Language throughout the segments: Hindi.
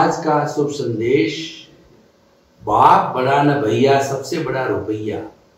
आज का शुभ संदेश, बाप बड़ा न भैया, सबसे बड़ा रुपया।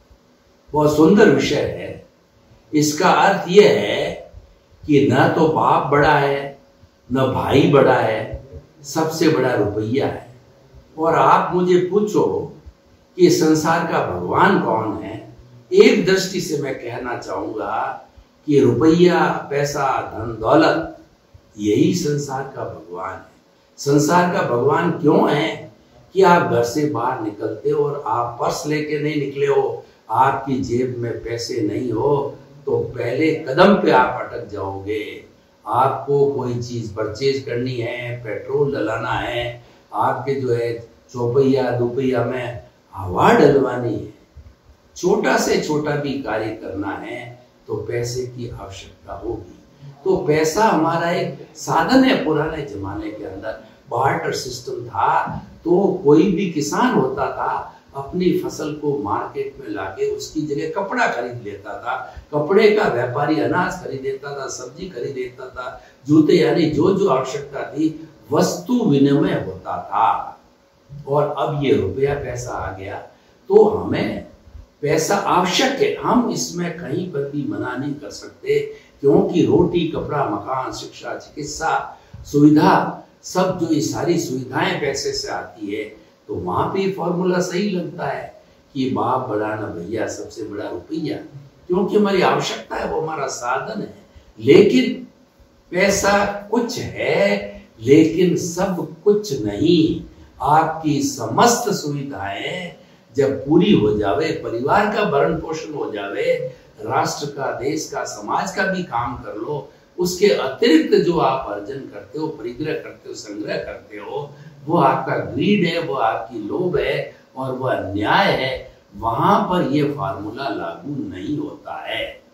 बहुत सुंदर विषय है। इसका अर्थ यह है कि न तो बाप बड़ा है न भाई बड़ा है, सबसे बड़ा रुपया है। और आप मुझे पूछो कि संसार का भगवान कौन है, एक दृष्टि से मैं कहना चाहूंगा कि रुपया, पैसा, धन दौलत यही संसार का भगवान है। संसार का भगवान क्यों है कि आप घर से बाहर निकलते हो और आप पर्स लेके नहीं निकले हो, आपकी जेब में पैसे नहीं हो, तो पहले कदम पे आप अटक जाओगे। आपको कोई चीज परचेज करनी है, पेट्रोल डलाना है, आपके जो है चौपहिया दुपहिया में हवा डलवानी है, छोटा से छोटा भी कार्य करना है तो पैसे की आवश्यकता होगी। तो पैसा हमारा एक साधन है। पुराने जमाने के अंदर बार्टर सिस्टम था, तो कोई भी किसान होता था अपनी फसल को मार्केट में लाके उसकी जगह कपड़ा खरीद लेता था, कपड़े का व्यापारी अनाज खरीद देता था, सब्जी खरीद देता था, जूते, यानी जो जो आवश्यकता थी वस्तु विनिमय होता था। और अब ये रुपया पैसा आ गया तो हमें पैसा आवश्यक है, हम इसमें कहीं पर भी मना नहीं कर सकते, क्योंकि रोटी, कपड़ा, मकान, शिक्षा, चिकित्सा, सुविधा, सब जो ये सारी सुविधाएं पैसे से आती है, तो वहां पे फॉर्मूला सही लगता है कि बाप बड़ा न भैया, सबसे बड़ा रुपया, क्योंकि हमारी आवश्यकता है, वो हमारा साधन है। लेकिन पैसा कुछ है लेकिन सब कुछ नहीं। आपकी समस्त सुविधाएं जब पूरी हो जावे, परिवार का भरण पोषण हो जावे, राष्ट्र का, देश का, समाज का भी काम कर लो, उसके अतिरिक्त जो आप अर्जन करते हो, परिग्रह करते हो, संग्रह करते हो, वो आपका ग्रीड है, वो आपकी लोभ है और वह अन्याय है, वहां पर यह फार्मूला लागू नहीं होता है।